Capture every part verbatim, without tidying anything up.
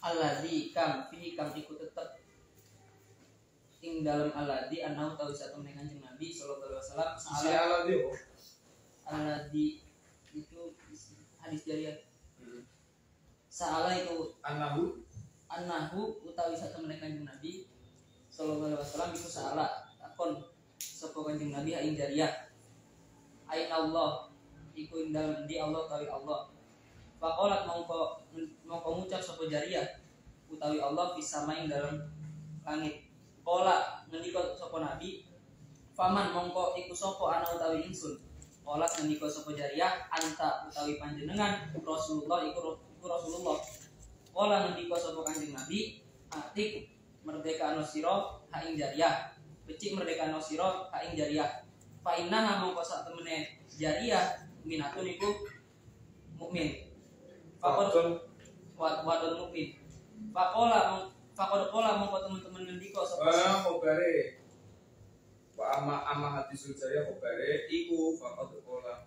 Alladzi kang fihi kang iku tetep ing dalam alladzi anau tahu satu meneh Kanjeng Nabi sallallahu alaihi wasallam Isi alladzi apa? Alladzi itu hadis jariyah. Hmm. Saala itu Anahu Anahu utawi satu meneh Kanjeng Nabi sallallahu alaihi wasallam iku saala takon sapa Kanjeng Nabi ing jariyah. Aina Allah iku ing dalem di Allah utawi Allah. Faqalat mongko mongko ngucap sapa jariyah utawi Allah bisa main dalam langit. Qala ngendika sapa Nabi, faman mongko iku sapa ana utawi ingsun. Qala ngendika sapa jariyah, anta utawi panjenengan Rasulullah iku iku Rasulullah. Qala ngendika sapa Kanjeng Nabi, atik merdeka sira ha ing jariyah. Becik merdeka sira ha ing jariyah. Fa innaha mongko sak temene jariyah minatun iku mukmin. Faqad wadon mukmin. Faqala faqad qala mongko teman-teman ngendika sapa ah kobare wa amma amma hadisul jaya kobare iku faqad qala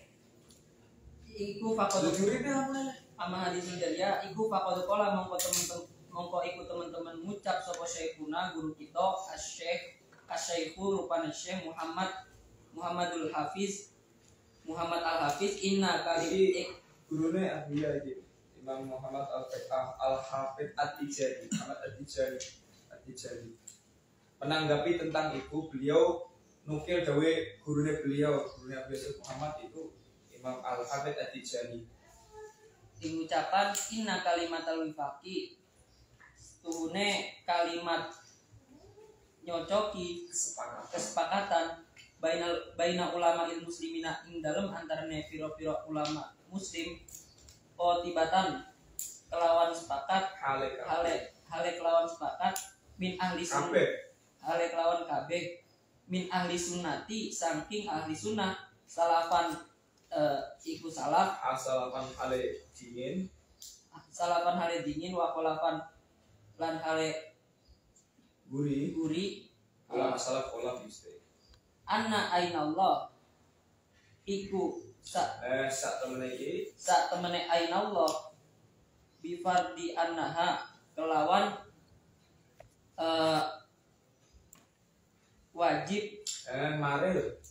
iku faqad jurine apa amma hadisul jaya iku faqad qala mongko teman-teman mongko iku teman-teman ngucap sapa syekhuna guru kita asy-syekh asy-syaikhu rupane Syekh Muhammad Muhammadul Hafiz Muhammad Al-Hafiz inna kali gurune ahliya iki Imam Muhammad Al-Fatah Al-Hafidh At-Tijani Muhammad At-Tijani At-Tijani menanggapi tentang itu beliau nukil dawe gurune beliau gurune Syekh Muhammad itu Imam Al-Hafidh At-Tijani ing ucapan inna kalimatal wifaqi tuhune kalimat nyocoki kesepakatan, kesepakatan bainal baina ulama il muslimina ing dalem antarane pira-pira ulama muslim otibatan kelawan sepakat hale hale hale kelawan sepakat min ahli sunnah hale kelawan kabeh min ahli sunnati saking ahli sunnah salafan uh, iku salaf asalapan hale dingin salafan hale dingin wa kholafan lan hale guri guri ulama salaf kholaf mesti anna ainallah iku sa eh sak temene iki sak temene ainallah bi fardi annaha kelawan uh, wajib eh maril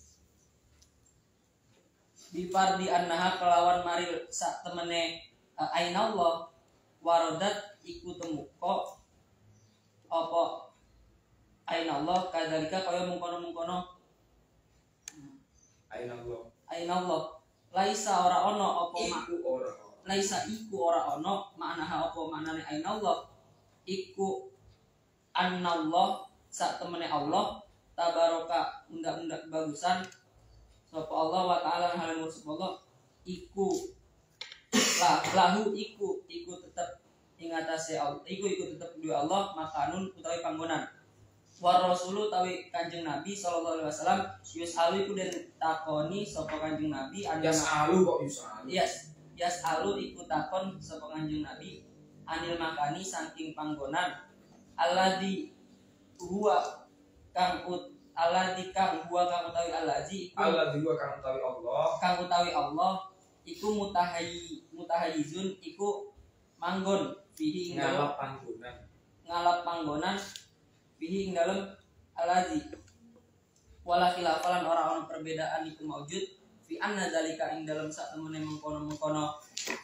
bi fardi annaha kelawan maril sak temene uh, ainallah waradat iku temuko apa ainallah kadzalika kaya mungkono-mungkono ainallah ainallah laisa ora ono apa iku ora laisa iku ora ono maknaha apa maknane ainallah iku annallah sak temene Allah tabaraka unda-unda kebagusan sapa Allah wa taala hal sapa Allah iku lah lahu iku iku tetep ing atase Allah iku iku tetep dua Allah makanun utawi panggonan war rasulu utawi Kanjeng Nabi sallallahu alaihi wasallam yusalu iku den takoni sapa Kanjeng Nabi ya salu kok yusalu yes yes alu iku takon sapa Kanjeng Nabi anil makani saking panggonan alladzi huwa kang ut alladzi kang huwa kang utawi alladzi alladzi huwa kang utawi Allah kang utawi Allah iku mutahayyi mutahayyizun iku manggon fihi ngalap panggonan ngalap panggonan fihi ing dalem alladzi wala khilafalan ora ono perbedaan iku maujud fi anna zalika ing dalem sak temene mengkono-mengkono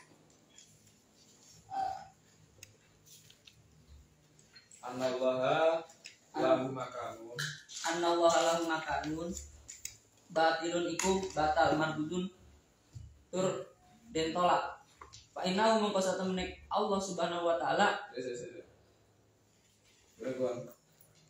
anallaha lahu makanun anallaha lahu makanun batilun iku batal mardudun tur den tolak fa inna mongko sak temene Allah Subhanahu wa taala yes yes yes berguan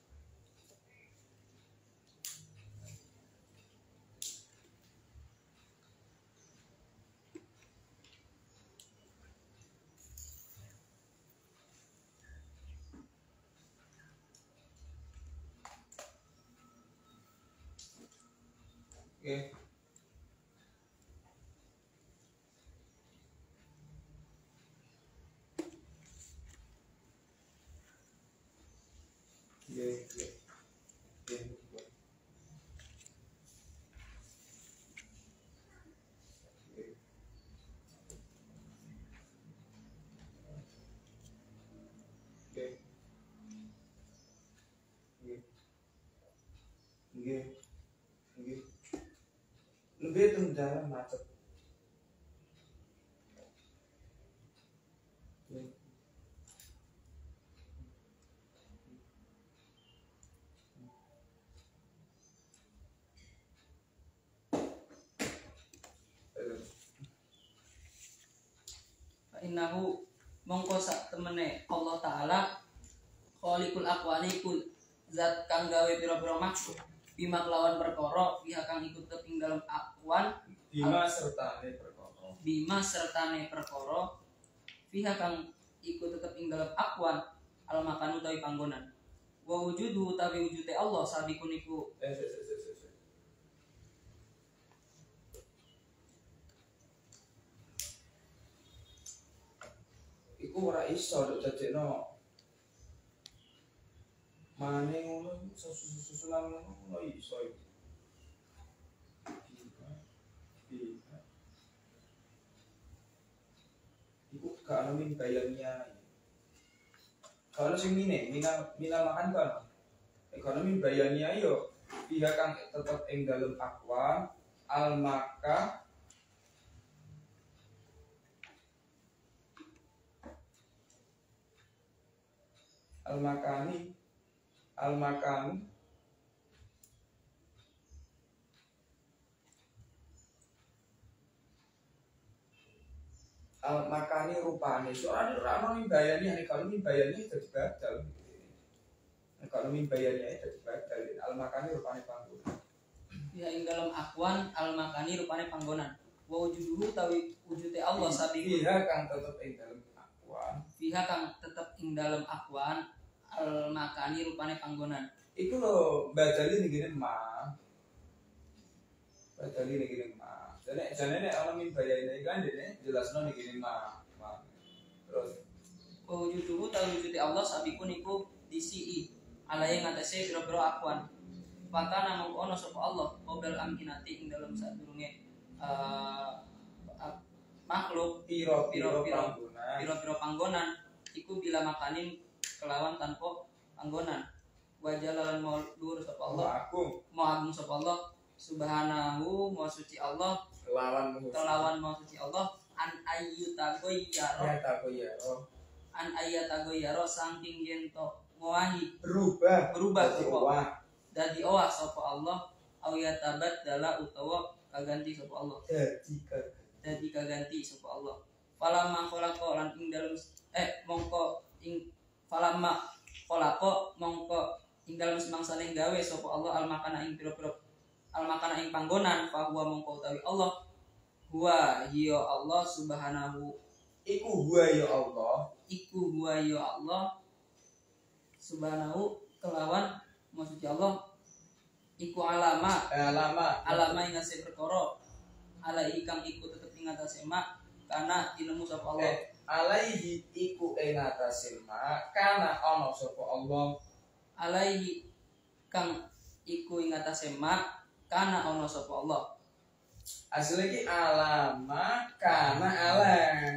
okay. Yeah, yeah. Yeah. jalan macet. Innahu mongko sak temene Allah taala khaliqul aqwani kul zat kang gawe pira-pira makhluk bima kelawan perkara pihak kang ikut ing dalam akwan Bima sertane perkara. bima sertane perkara pihak kang ikut tetep ing dalam akwan al makan utawi panggonan wa wujudu utawi wujude Allah sabikun iku Eh, se, se, se, se, se. Iku ora iso dok dadekno mane ngono susu-susulan ngono iso iku. Bima. Iku gak ono min bayangnya. Kalau sing mine, mina mina makan kan. Ekonomi bayangnya yo pihak kang tetep ing dalem akwan al maka al makani al makan al makani rupane soalnya ora ono mbayani nek kalau mbayani dadi badal nek kalau mbayani dadi badal al makani rupane panggonan ya ing dalam akwan al makani rupane panggonan wa wujuduhu utawi wujude Allah sabikun pihak kang tetep ing dalem akwan pihak kang tetep ing dalam akwan al makani rupane panggonan iku lho badali ning kene mah badali ning kene mah jane jane nek ana min bayane kan dene jelasno ning kene mah terus wa wujuduhu utawi wujude Allah sabikun iku disi alai ngatese pira-pira akwan Fakana mongko ana sapa Allah qoblal amkinati ing dalam sadurunge uh, uh, makhluk piro-piro piro-piro panggonan piro-piro panggonan iku bila makanin kelawan tanpa panggonan wajalalan mau dhuwur sapa Allah aku mau agung sapa Allah subhanahu mau suci Allah lawan kelawan mau suci Allah an ayyutagoyyaro ya tako ya oh an ayyatagoyyaro saking yen to ngowahi berubah berubah jadi sapa owah dadi owah sapa Allah au yatabaddala utawa kaganti sapa Allah dadi ka- dadi kaganti sapa Allah falamma khalaqa lan ing dalem eh mongko ing falamma khalaqa mongko ing dalem semangsane gawe sapa Allah al makana ing pira-pira al makana ing panggonan fa huwa mongko utawi Allah huwa ya Allah subhanahu iku huwa ya Allah iku huwa ya Allah subhanahu kelawan maksudnya Allah iku alama eh, lama alama ing ngase perkara ala ikang iku tetep ing atase mak kana tinemu sapa Allah eh, alaihi iku ing atase ma kana ana sapa Allah alaihi kang iku ing atase mak kana ana sapa Allah asli iki alama kana aleng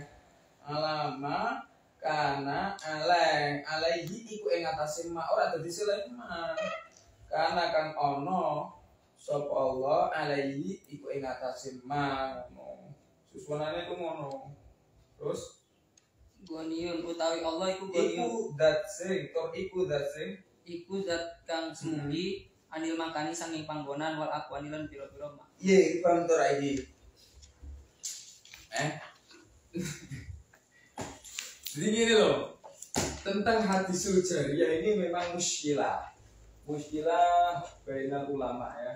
alama kana aleng alaihi iku ing atase ma ora dadi selain ma kana kang ana sapa Allah alaihi iku ing atase ma ngono susunane ku ngono terus Goniun utawi Allah iku iku goniun dat sing to iku dat sing iku zat kang sumugi anil makani sanging panggonan wal aqwani lan pira-pira mak ye paham to ra iki eh jadi gini loh tentang hadis jariyah ini memang muskilah muskilah bainal ulama ya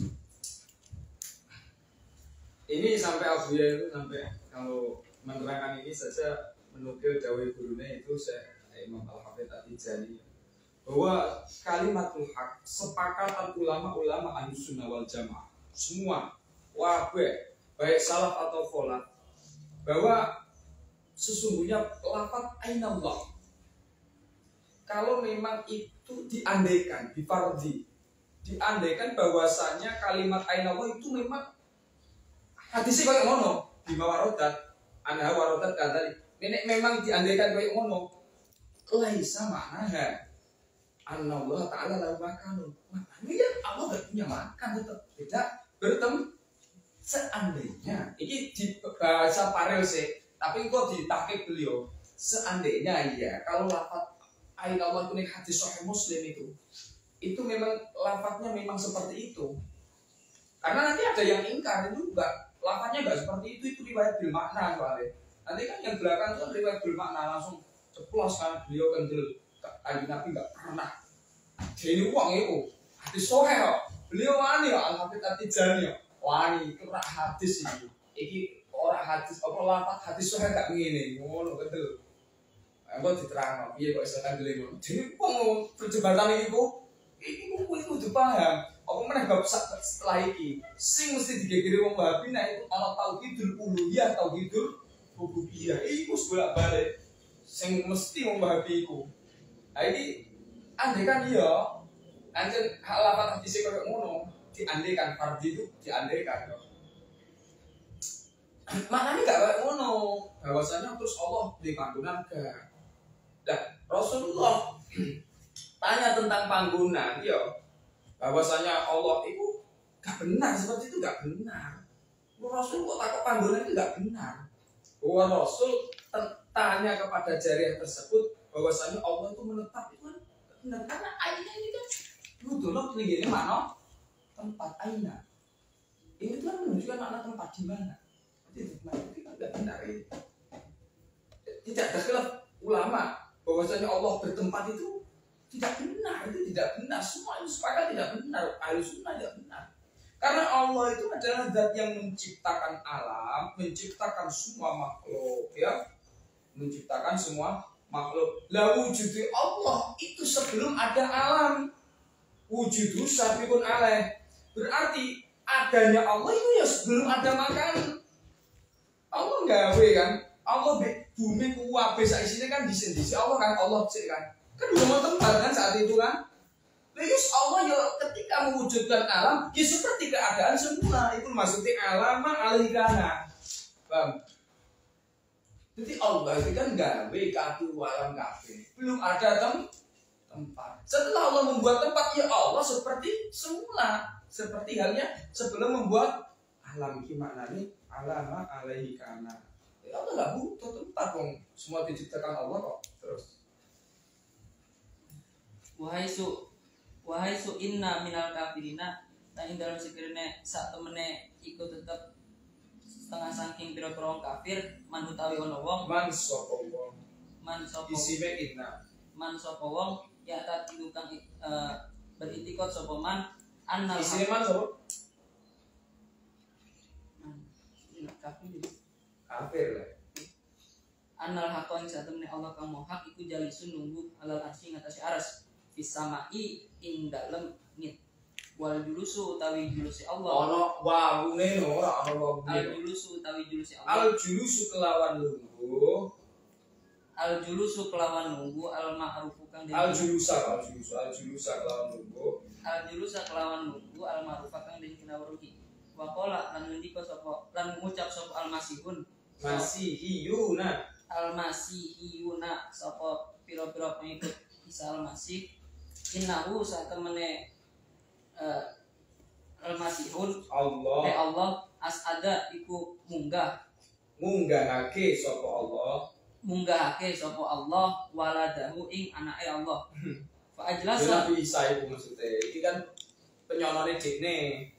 ini sampai Abu Ya itu sampai kalau menerangkan ini saja menukil dawai gurunya itu saya Imam Al-Hafidz At-Tijani bahwa kalimatul haq sepakatan ulama-ulama Ahlus Sunnah wal Jamaah semua wabe baik salaf atau kholaf bahwa sesungguhnya lafaz ainallah kalau memang itu diandaikan difardi diandaikan bahwasanya kalimat ainallah itu memang hadisnya kayak ngono bima warodat anha warodat kadzalik ini memang diandaikan kayak ngono laisa maknanya Allah Ta'ala lahu makanun maknanya ya Allah gak punya makan tetap tidak bertem seandainya ini di bahasa parel sih, tapi kok ditahqiq beliau, seandainya ya kalau lafaz ain Allah itu hadis sahih Muslim itu itu memang lafaznya memang seperti itu, karena nanti ada yang ingkar itu enggak, lafaznya enggak seperti itu, itu riwayat bil makna soalnya. Nanti kan yang belakang itu kan riwayat bil makna langsung ceplos kan beliau kan kanjeng Nabi enggak pernah jadi uang itu hadis sahih kok. Beliau wani ya Al-Hafidz At-Tijani ya. Wani itu ora hadis iki. Iki ora hadis apa lafaz hadis sahih gak ngene. Ngono betul. Engko diterangno piye kok iso kandele ngono. Jadi wong perdebatan iki kok iki kok kuwi kudu paham. Apa meneh bab setelah iki sing mesti digegere wong Wahabi nek itu ana tauhidul uluhiyah, tauhidul rububiyah. Iku wis bolak-balik sing mesti wong Wahabi iku. Nah iki andai kan iya anjen hal lafaz hadis koyo ngono, diandaikan fardhi itu diandaikan kok. Maknanya gak kayak ngono. Bahwasanya terus Allah di panggonan gak. Nah, Rasulullah tanya tentang panggonan, iya. Bahwasanya Allah itu gak benar, seperti itu gak benar. Rasul kok takut panggonan itu gak benar. Bahwa Rasul tanya kepada jariah tersebut bahwasanya Allah itu menetap itu kan benar, karena ayatnya ini kan Nudulok ini makna tempat aina. Ini tuh kan menunjukkan makna tempat di mana. Jadi itu kan tidak benar ini. Tidak ada khilaf ulama bahwasanya Allah bertempat itu tidak benar, itu tidak benar. Semua itu sepakat tidak benar. Ahli sunnah tidak benar. Karena Allah itu adalah zat yang menciptakan alam, menciptakan semua makhluk, ya, menciptakan semua makhluk. Lah wujud Allah itu sebelum ada alam. Wujudu sabiqun alaih. Berarti adanya Allah itu ya sebelum ada makanan. Allah gawe kan. Allah bumi kuwabe sak isine kan disendisi Allah kan, Allah sik kan. Kan udah mau tempat kan saat itu kan. Terus Allah ya ketika mewujudkan alam, ya seperti keadaan semula. Itu maksudnya alam alaikana. Bang. Jadi Allah itu kan gawe kabeh alam kabeh. Belum ada tem tempat. Setelah Allah membuat tempat, ya Allah seperti semula, seperti halnya sebelum membuat alam. Gimana nih? Alama alaihi kana. Ya Allah nggak butuh tempat, dong. Semua diciptakan Allah kok. Terus. Wahai su, wahai su inna minal kafirina. Dan dalam sekiranya saat temene ikut tetap setengah saking pira-pira kafir, man utawi ono wong, man sapa wong, man sapa isime inna, man sapa wong ya tak tukang uh, beritikad sapa man annal isine man sapa? Kafir. Kafir lah. Annal haqqan satamne Allah kamu hak iku jalisun nunggu alal arsy ngatasi aras fis samai ing dalem ngit wal julusu utawi julusi Allah ono wawune ora ono wawune al julusu utawi julusi Allah al julusu kelawan lungguh al julusu kelawan nunggu al ma'rufu kang al julusa al julusu al julusa kelawan lungguh al julusa kelawan nunggu al ma'rufu kang den kinawruhi wa qala lan ngendika sapa lan ngucap sapa al masihun masihiyuna al masihiyuna sapa pira-pira pengikut Isa al Masih innahu satemene uh, al masihun Allah te Allah asada iku munggah munggahake sapa Allah munggahake sapa Allah waladahu ing anake Allah fa ajlasa Nabi Isa iku maksudnya iki kan penyonone dekne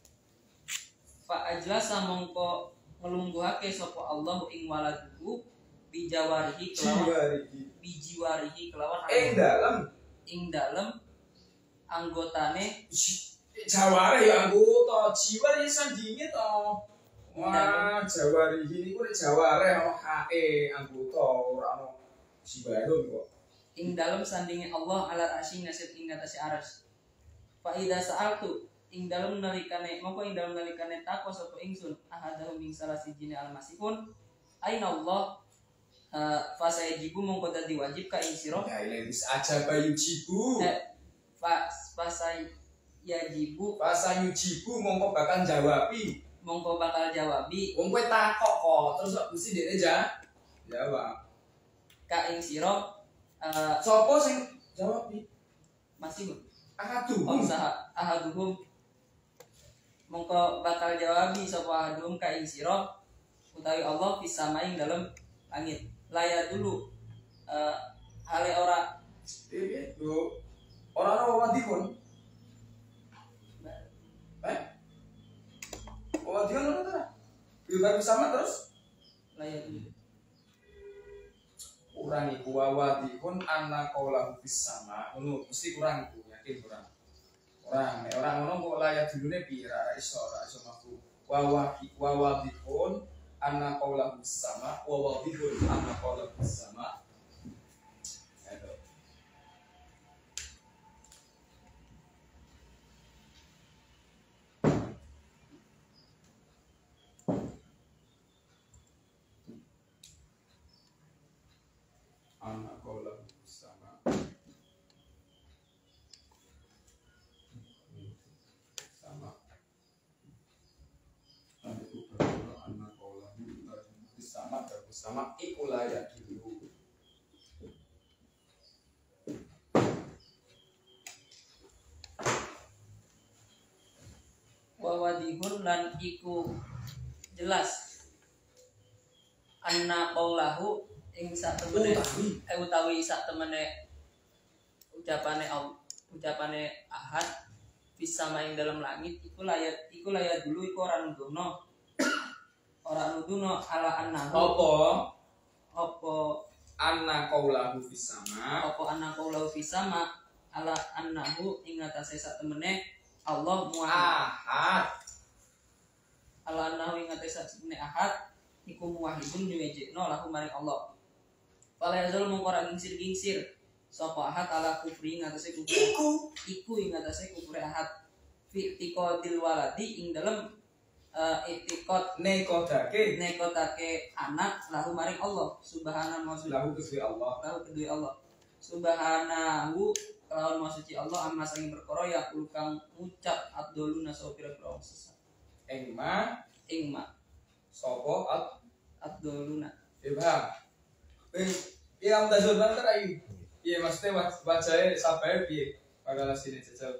fa ajlasa mongko ngelungguhake sapa Allah ing waladuhu bijawarihi kelawan bijiwarihi kelawan ing dalem ing dalem anggotane jaware ya anggota jiwa ya sandinge to. Wah, jawari ini ku nek jaware ono hae anggota ora ono jiwa kok. Ing dalem sandinge Allah ala arsy nasib ing atase aras. Fa idza sa'altu ing dalem nalikane mongko ing dalem nalikane takwa sapa ingsun ahadahu min salah sijine almasihun aina Allah uh, fa sayajibu mongko dadi wajib ka ing sira ya ilis aja bayu jibu eh, fa fa sayajibu fa sayujibu mongko bakal jawabi mongko bakal jawabi wong kowe takok kok terus mesti dhekne ja jawab ka ing sira uh, sapa sing jawab masih ahaduhum oh saha ahaduhum mongko bakal jawabi sapa adum ka ing sira utawi Allah bisa maing dalam langit. Laya dulu uh, hale ora piye yo ora ora wadikun eh wadikun ora ta biar sama terus laya dulu kurang iku wawadikun ana qaulahu bis sama ngono mesti kurang iku yakin kurang orang orang ngono kok layak dulune piye ra iso ra iso mafu wawaki wawadikun ana qaulahu bis sama wawadikun ana qaulahu bis sama itu ana qaulahu bis sama sama itu berdoa anak kaulah sama sama ikulah ya dulu wawadihun lan iku jelas anna qaulahu ing sak temene eh utawi sak temene ucapane ucapane ahad bisa main dalam langit iku layat iku layat dulu iku ora nuduhno ora nuduhno ala anna apa apa anna qaulahu fis sama apa anna qaulahu fis sama ala annahu ing atase sak temene Allah muwahhid ahad ala annahu ing atase sak temene ahad iku muwahhidun nyuwejekno lahu maring Allah fala yazal mungkara gingsir-gingsir sapa ahad ala kufri ngatasi kufur iku iku ing ngatasi kufur ahad fi tiqadil waladi ing dalem uh, itikad nekodake nekotake anak lahu maring Allah subhanahu maksud lahu kesui Allah lahu kedue Allah subhanahu lawan maksudci Allah amma sing perkara ya kang ngucap abduluna sopira pro sesat engma ing ma sapa at abduluna ibham eh iya am tazul banter ayu iya maksudnya bacae sampai piye pada sini jajal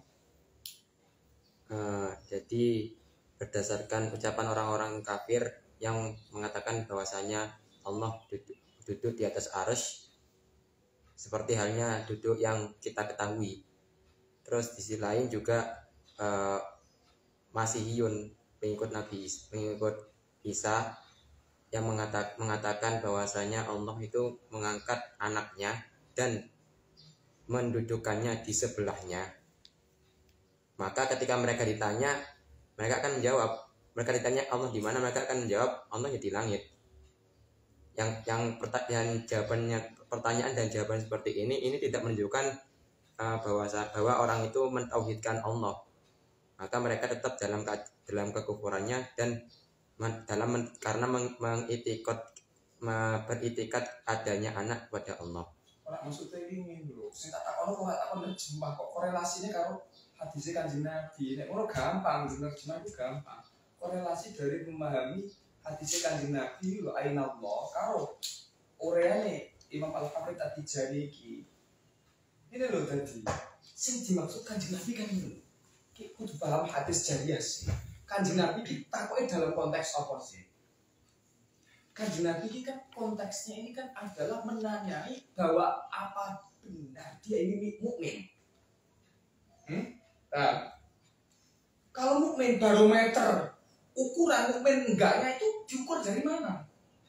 uh, jadi berdasarkan ucapan orang-orang kafir yang mengatakan bahwasanya Allah duduk, duduk di atas arsy seperti halnya duduk yang kita ketahui. Terus di sisi lain juga uh, Masihiyun pengikut Nabi pengikut Isa yang mengatakan, mengatakan bahwasanya Allah itu mengangkat anaknya dan mendudukannya di sebelahnya. Maka ketika mereka ditanya, mereka akan menjawab. Mereka ditanya Allah di mana, mereka akan menjawab Allah di langit. Yang yang pertanyaan jawabannya pertanyaan dan jawaban seperti ini ini tidak menunjukkan uh, bahwa bahwa orang itu mentauhidkan Allah. Maka mereka tetap dalam dalam kekufurannya dan dalam men, karena meng, mengitikad me, beritikat adanya anak kepada Allah. Ora maksudnya ini lho, sing tak takono kok tak takon terjemah kok korelasinya karo hadis Kanjeng Nabi. Nek ngono gampang, terjemah itu gampang. Korelasi dari memahami hadis Kanjeng Nabi lho ainallah karo oreane Imam Al-Hafidz At-Tijani iki. Ini lho tadi. Sing dimaksud Kanjeng Nabi kan lho. Ki kudu paham hadis jariyah sih. Kanjeng Nabi ditakoki dalam konteks apa sih? Kanjeng Nabi ini kan konteksnya ini kan adalah menanyai bahwa apa benar dia ini mukmin. Hmm? Nah, kalau mukmin barometer ukuran mukmin enggaknya itu diukur dari mana?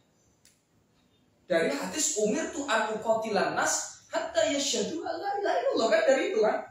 Dari hadis umir tu an uqatilan nas hatta yasyhadu alla ilaha illallah kan dari itu kan?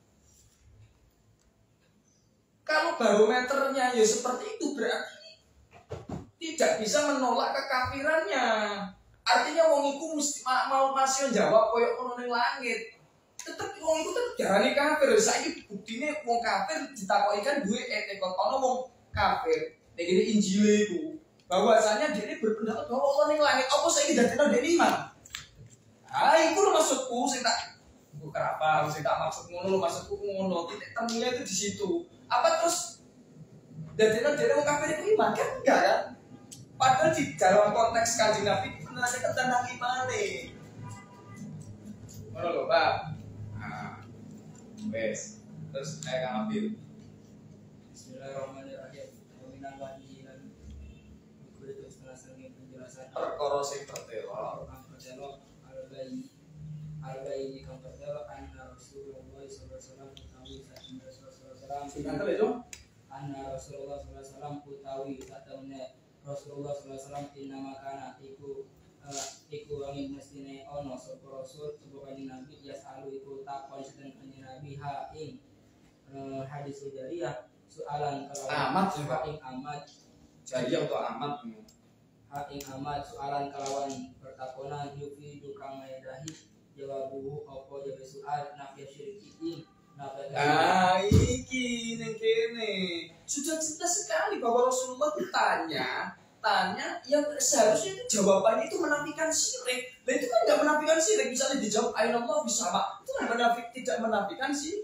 Kalau barometernya ya seperti itu berarti tidak bisa menolak kekafirannya. Artinya wong iku mesti mau masih jawab koyo ono ning langit. Tetep wong iku tetep jarane kafir. Saiki buktine wong kafir ditakoki kan duwe etikot ono wong kafir. Nek ngene Injil iku bahwasanya dia berpendapat bahwa Allah ning langit. Apa saiki dadekno dene iman? Ah iku lho maksudku sing tak bukan apa sing tak maksud ngono lho maksudku ngono. Titik temunya itu di situ. Apa terus dadekno dene wong kafir iku iman kan enggak kan? Padahal di dalam konteks Kanjeng Nabi benar ada tentang iman nih. Mana lo pak? Nah, wes. Terus saya akan ambil. Bismillah. Bismillahirrahmanirrahim. Waminal wadi lan buku itu setengah penjelasan perkara sing pertela kang pertelo al-bayi al-bayi kang pertelo anna Rasulullah sallallahu alaihi wasallam utawi saking Rasulullah sallallahu alaihi Kantel wasallam itu anna Rasulullah sallallahu alaihi wasallam utawi satemene Rasulullah sallallahu alaihi wasallam innama kana iku uh, iku angin mestine ono sapa rasul sapa kanjeng Nabi yasalu iku takon sedeng kanjeng Nabi ha ing uh, hadis jariyah soalan kalawan Amat sih, Pak. ha ing amat jadi atau amat ha ing amat soalan kalawan pertakonan yufi dukang maedahi jawabuhu apa jawabe soal nafi syirikin nafi ah iki ning kene sudah jelas sekali bahwa Rasulullah ditanya tanya yang seharusnya itu jawabannya itu menafikan syirik. Nah itu kan nggak menafikan syirik. Misalnya dijawab Aina Allah bisama, itu kan menafik, tidak menafikan si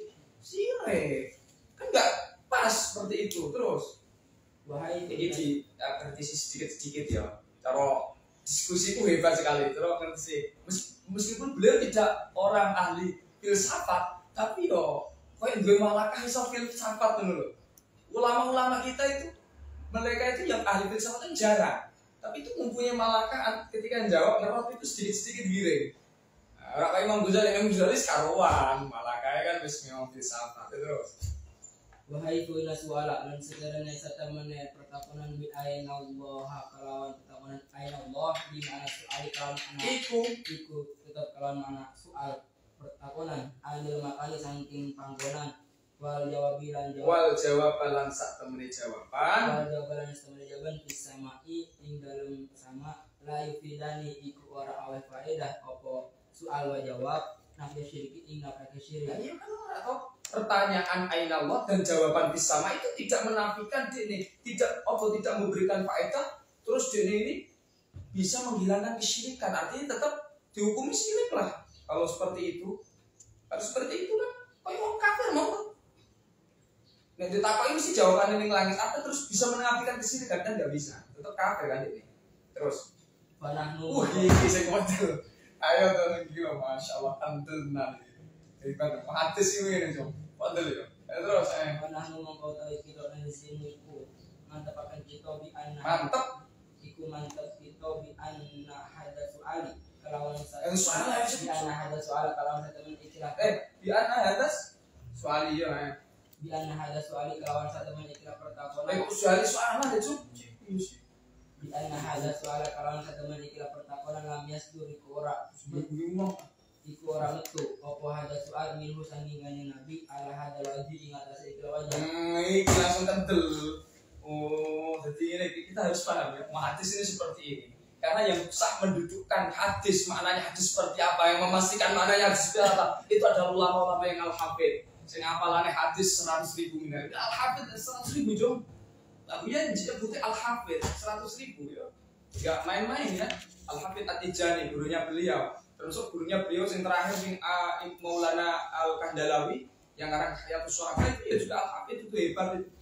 syirik. Kan nggak pas seperti itu. Terus wahai ini di ya, kritisi sedikit-sedikit ya. Kalau diskusi itu hebat sekali. Terus kritisi Mes, meskipun beliau tidak orang ahli filsafat, tapi yo kayak gue malakah iso filsafat dulu. Ulama-ulama kita itu mereka itu yang ahli filsafat kan jarang, tapi itu mempunyai malakah ketika jawab ngerot itu sedikit-sedikit giring. Nah, orang kayak Imam Ghazali, Imam Ghazali sekaruan, malakahnya kan wis memang filsafat terus. wahai kuila suala lan sekarang satamane pertakonan bi aina Allah kalawan pertakonan aina Allah di mana soal kalawan anak Iku iku tetap kalawan anak soal pertakonan anil makani saking panggonan wal jawabi lan jawab wal jawab lan sak temene jawaban. wal jawaban istamane jawaban fisamai ing dalem sama la yufidani iku ora awe faedah apa soal wa jawab nafi syiriki ing nafi syirik. Nah, iya kan ora toh pertanyaan aina Allah dan jawaban bisama itu tidak menafikan ini, tidak apa tidak memberikan faedah, terus ini ini bisa menghilangkan kesyirikan, artinya tetap dihukumi syirik lah. Kalau seperti itu, harus seperti itu kan. Kayak orang kafir mau kan? Nah, ditakoi mesti jawaban ini langit apa terus bisa menafikan kesyirikan kan nggak bisa, tetap kafir kan ini. Terus, Panahnu uh ini saya model. Ayo tuh gila, masya Allah kantul nanti. Hebat, hadis ini dong. Model ya. Terus, eh. panahnu mongko tawi kita nang sini iku mantepaken kita bi anna Mantep. iku mantep kita bi anna hada soali kalawan sa Eh, soal aja. bi anna hada soal kalawan sa temen ikhlas Eh, di atas atas soal iya, eh. bi anna hada soali kalawan sa temen ikhlas Eh, pertakonan soal soal ada cuk. bi anna hada soal kalawan sa temen ikhlas pertakonan lam yasdur iku ora Bingung. iku ora metu apa hada soal minhu sanging kanjeng Nabi ala hada wajib ing atas ikhlas wajib Hmm, ini langsung kental. Oh, jadi ini kita harus paham ya. Hadis ini seperti ini. Karena yang sah mendudukkan hadis, maknanya hadis seperti apa, yang memastikan maknanya hadis seperti apa, itu adalah ulama-ulama yang al-hafid. Sehingga apalane hadis seratus ribu minar. Al-hafid seratus ribu jom. Lalu ya jika bukti al-hafid seratus ribu ya. Gak main-main ya. Al-Hafid At-Tijani, gurunya beliau. Termasuk gurunya beliau yang terakhir yang uh, Maulana Al-Kahdalawi yang karang Hayatus Sahabat itu ya juga Al-Hafid itu hebat itu.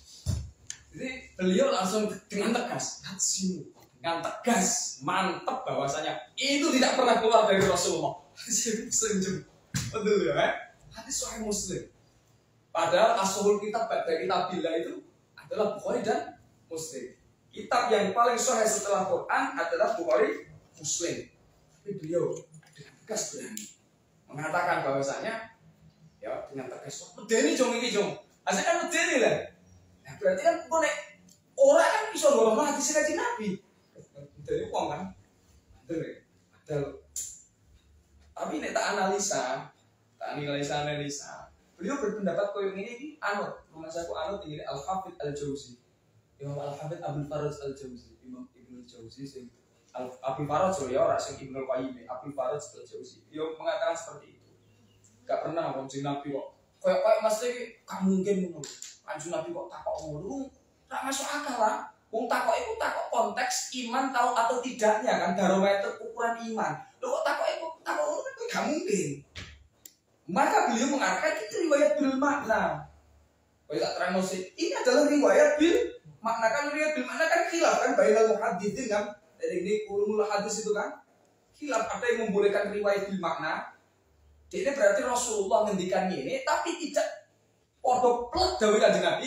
Jadi beliau langsung dengan tegas, hatsimu, dengan tegas, mantap bahwasanya itu tidak pernah keluar dari Rasulullah. Hadis Muslim, betul ya? Eh? Hadis Sahih Muslim. Padahal asul kitab dari kitabillah itu adalah Bukhari dan Muslim. Kitab yang paling sahih setelah Quran adalah Bukhari, Muslim. Tapi beliau dengan tegas berani mengatakan bahwasanya ya dengan tegas, medeni jong ini jong, asal kan medeni lah. Nah, berarti kan konek orang kan bisa ngomong hadis kanjeng Nabi. Dari uang kan, betul. Betul. Tapi nek tak analisa, tak analisa analisa. Beliau berpendapat koyo ngene iki anut, rumah saya ku anut ini Al-Hafidz Al-Jauzi. Imam Al-Hafidz Abdul Faraj Al-Jauzi, Imam Ibnu Jauzi sing Abdul Faraj ya ora sing Ibnu Qayyim, Abdul Faraj Al-Jauzi. Dia mengatakan seperti itu. Gak pernah wong sing Nabi kok koyo koyo mesti gak mungkin ngono. Kanjeng Nabi kok takok ngono, ora masuk akal lah. Wong takok iku takok konteks iman tahu atau tidaknya kan, barometer ukuran iman. Lho kok takok iku takok ngono kan gak mungkin. Maka beliau mengatakan itu riwayat bil makna. Kau tak terang musik. Ini adalah riwayat bil makna kan, riwayat bil makna kan khilaf kan, bainal muhadditsin kan. Dari ini ulumul hadis itu kan khilaf, ada yang membolehkan riwayat bil makna. Ini berarti Rasulullah ngendikan ini, tapi tidak podo plek dawuh Kanjeng Nabi,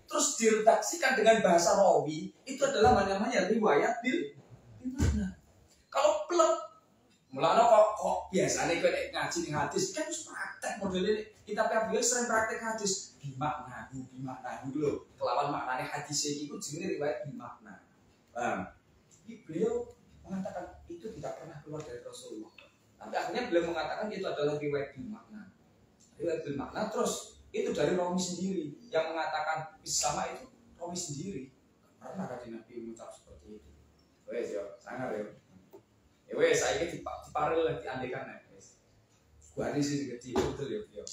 terus diredaksikan dengan bahasa rawi, itu adalah namanya riwayat bil bil makna. Kalau plek mulane kok kok biasane kowe nek ngaji ning hadis kan wis praktek modelnya kita pihak sering praktek hadis bimakna bimakna dulu lho kelawan maknane hadis iki itu jenenge riwayat bimakna. Paham? Jadi beliau mengatakan itu tidak pernah keluar dari Rasulullah. Tapi akhirnya beliau mengatakan itu adalah riwayat bil makna. Riwayat bil makna terus itu dari rawi sendiri yang mengatakan sama itu rawi sendiri. Karena kan Nabi mengucap seperti itu. Wes yo, sangar yo. Ya wes saya ini diparil lagi diandekan nek wes. Gua ini sih kecil betul yo yo.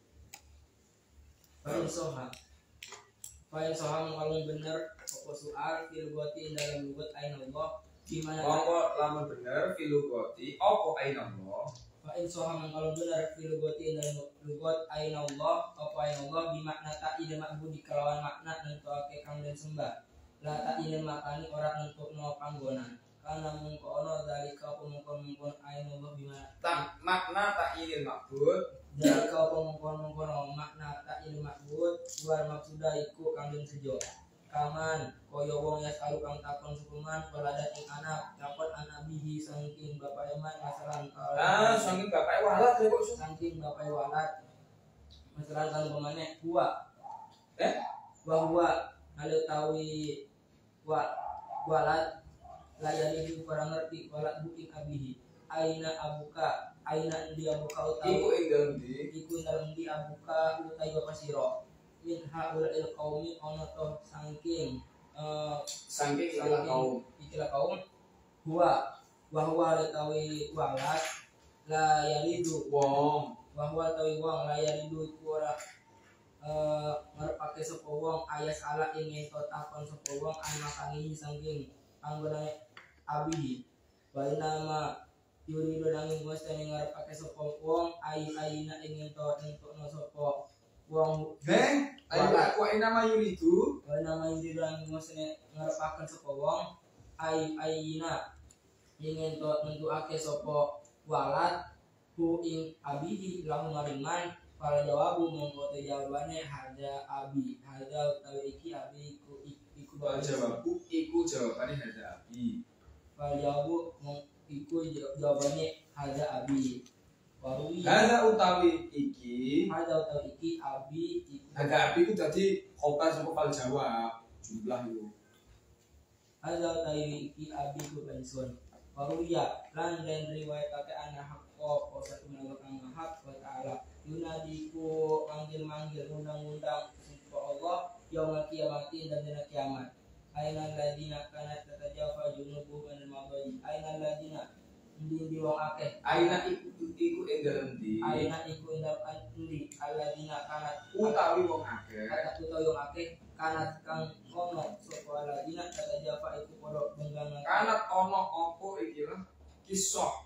Fa'in soha Fa'in soha kalau bener Pokok soal filgoti dalam lugut ain Allah gimana Monggo lamun bener filugoti apa ain Allah. Fa'in soha kalau bener filgoti dalam lugut ain Allah apa ain Allah bimakna tak ida makbud di kelawan makna nentu ake kang dan sembah la tak ida makani orang nentu no panggonan karena mungko ono dari kau pemungkon-mungkon ain Allah bimana Tak makna tak ilil makbud dari kau pemungkon-mungkon makna tak ida makbud luar maksuda iku kang dan sejo kaman koyo wong ya kalu kang takon sukuman waladat ing anak dapat anak bihi saking bapak eman masalan ah saking bapak walat kok saking bapak walat masalan kan pemane gua eh bahwa ada tawi wa walat layani itu kurang ngerti walat buking abihi aina abuka aina dia buka utawi iku ing dalem ndi iku dalem di abuka utai bapak siro min haula il qaumi ono to saking eh saking ikilah kaum ikilah kaum huwa wa huwa tawi walat la yalidu wong bahwa tawi wong la yalidu iku ora eh ngarepake sapa wong ayas ala ing ento takon sapa wong ana kangi saking anggone abi wa nama yurido nanging mesti ngarepake sapa wong ai aina ing ento entokno sapa wong Beng, ayo aku nama Yulidu. wa nama yurido nanging mesti ngarepaken sapa wong ai aina ing ento nentuake sapa walat hu ing abihi lahu maringan para jawabu mongko te jawabane hada abi hada utawi iki abi iku iku Pak jawabu, iku jawabannya hada abi. para jawabu mong iku jawabane hada abi waruwi Hada utawi iki, hada utawi iki abi iku hada abi itu tadi khobar sama fal jawab jumlah itu. hada utawi iki abi iku pensun waruya lan den riwayatake ana hakko ko satu menawa kang hak wa taala yunadiku manggil-manggil undang-undang untuk Allah yaumul kiamati dan dina kiamat ainal ladina kanat tatajafa junubuhum anil madaji ainal ladina ndi di wong akeh Aina iku iku ing dalem ndi. aina iku indal andi alladina kanat Utawi wong akeh. kata utawi wong akeh kanat kang ono sapa alladina tatajafa iku padha benggangan Kanat ono apa iki lah kisah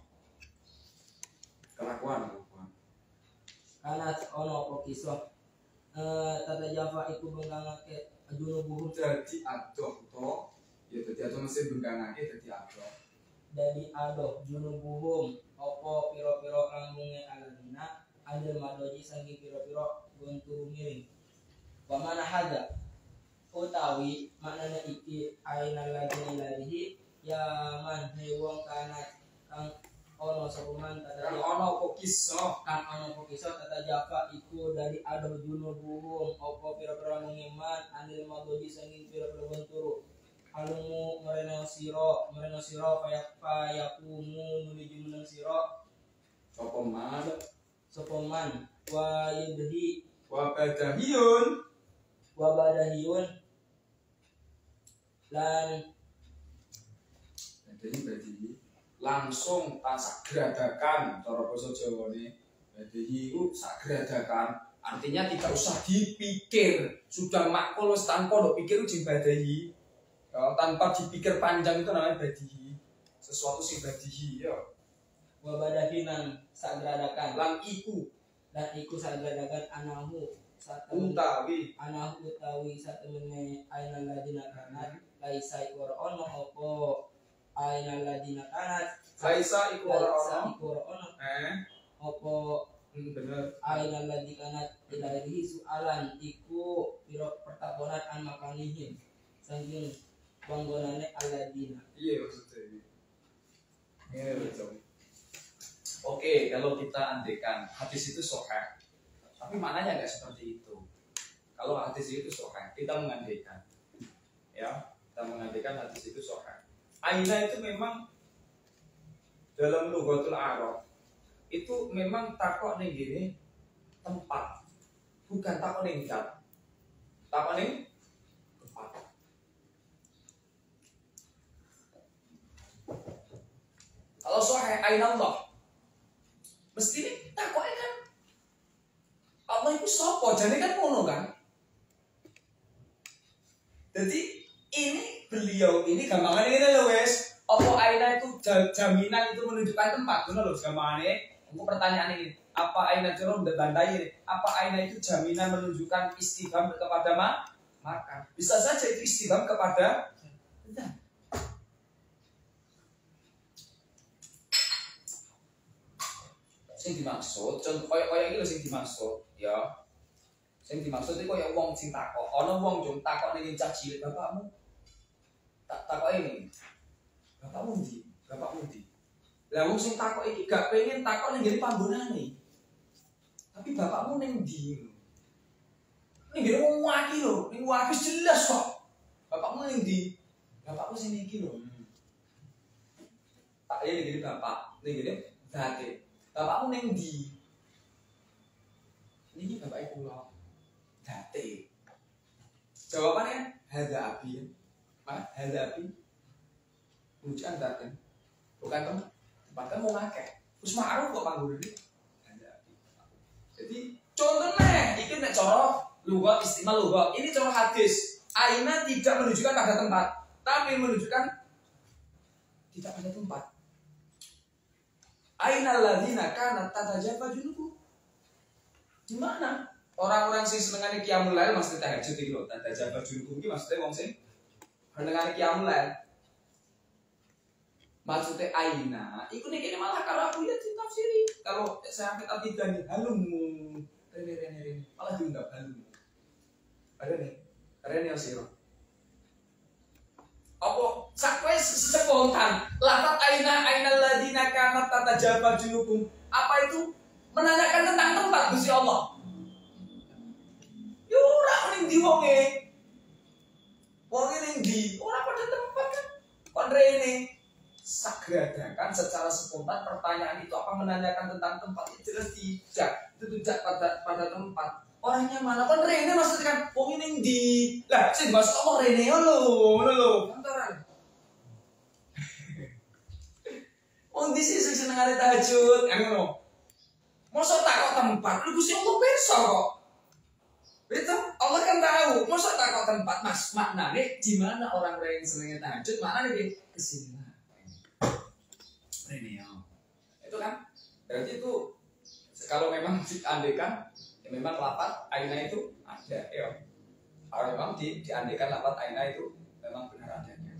kelakuan kelakuan. kanat ono apa kisah eh tata java iku benggangake junubuhum Jadi adoh to, ya dadi adoh mesti benggangake dadi adoh. dari adoh junubuhum opo piro-piro lambunge aladina adil madoji sangi piro-piro guntur miring wamana hada utawi maknanya iki ainal ladina ilalihi ya man hewong kanat kang ono sabuman tata Kan java ono apa kisah kang ono po kisah tata java iku dari adoh junubuhum opo piro-piro mengiman anil madoji sangi piro-piro guntur alungu mereno siro mereno siro payak payakumu nuju meneng siro sapa man sopoman wa yudhi wa badahiyun wa badahiyun lan Jadi badihi langsung tak sagradakan cara basa Jawane. Badihi itu sagradakan artinya tidak usah dipikir, sudah makul wis tanpa ndok pikir uji badihi. Ya, tanpa dipikir panjang itu namanya badihi. Sesuatu sing badihi ya. wa badahinan sagradakan Lan iku dan iku sagradakan anahu satemene utawi anahu utawi satemene ainal ladina kanat laisa iku ora ono apa ainal ladina kanat Laisa iku ora laisa ono. iku ora ono Eh, apa hmm, bener. ainal ladzi kanat ilaihi su'alan iku piro pertakonan an makanihim saking panggonane aladina. Iya maksudnya ini. Ini betul. Oke, kalau kita andekan hadis itu sahih, tapi maknanya nggak seperti itu. Kalau hadis itu sahih, kita mengandekan, ya, kita mengandekan hadis itu sahih. Aina itu memang dalam lughatul Arab itu memang takok ning gini tempat, bukan takok ning zat. Takok ning tempat. Kalau sahih aina Allah, mesti takoknya kan Allah itu sapa? Jane kan ngono kan. Jadi ini beliau ini gampangannya ini loh wes. Apa aina itu jaminan itu menunjukkan tempat, benar loh gampangannya. Aku pertanyaan ini, apa aina jeruk bandai ini? Apa aina itu jaminan menunjukkan istifham kepada ma? Maka bisa saja itu istifham kepada tidak. Sing dimaksud, contoh koyo koyo iki lho sing dimaksud, ya. Sing dimaksud iki koyo wong sing takok, ana wong jong takok ning cah cilik bapakmu. Tak takok ini. Bapakmu ndi? Bapakmu ndi? Lah wong sing takok iki gak pengen takok ning ngene panggonane. Tapi bapakmu ning ndi? Ning ngene wong waki lho, ning waki jelas kok. Bapakmu ning ndi? Bapakku sing iki lho. Tak ning ngene bapak, ning ngene dadi. Bapakmu neng di, ini bapaknya pulau, date. Jawabannya hada api, mana hada api, ujian date, bukan tempat, tempat kan mau ngakek, terus ma'ruf kok panggung ini, hada api. Jadi contohnya, ini nek coro lughat istimal lughat, ini coro hadis, aina tidak menunjukkan pada tempat, tapi menunjukkan tidak pada tempat. Ainal ladzina kanat tatajafa junubuhum. Di mana orang-orang sing senengane qiyamul lail maksud tahajud iki lho, tatajafa junubuhum iki maksudnya wong sing senengane qiyamul lail. Maksudnya aina, iku nek kene malah kalau aku lihat di tafsiri, kalau saya kita tiga nih, halumu, rene rene rene, malah diundang halumu. Ada nih, rene sira. Apa sakwe spontan lafaz aina ainal ladina kanat tatajafa junubuhum, apa itu menanyakan tentang tempat Gusti Allah. Ya ora ning ndi wonge, wonge ning ndi ora pada tempat kan kon rene sagradakan secara spontan pertanyaan itu apa menanyakan tentang tempat itu jelas tidak, itu tidak pada pada tempat. Orangnya mana kan rene maksudnya kan wong ning ndi lah sing masuk apa rene lho ngono lho antaran wong di sisi senengane tahajud ngono mosok tak kok tempat lu Gusti Allah pirsa kok betul Allah kan tahu mosok tak kok tempat mas maknane di mana orang yang senengane tahajud maknane di kesini rene ya itu kan berarti itu kalau memang diandekan memang lafaz aina itu ada ya. Kalau memang di, diandekan lafaz aina itu memang benar adanya.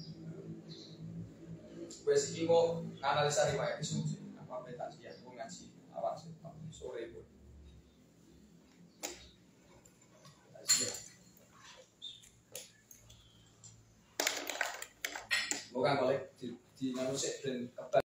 Wes iki mau analisa riwayat itu apa beta sih ya, mau ngaji awal sih sore pun. Bukan boleh di di manusia dan